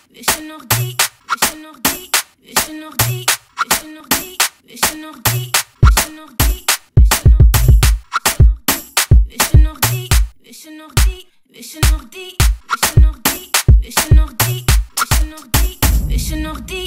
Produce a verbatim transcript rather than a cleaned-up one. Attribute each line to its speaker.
Speaker 1: wist je nog die, wist je nog die, wist je nog die, wist je nog die, wist je nog die, wist je nog die, wist je nog die, wist je nog die, wist je nog die, wist je nog die, wist je nog die, wist je nog die, wist je nog die, wist je nog die.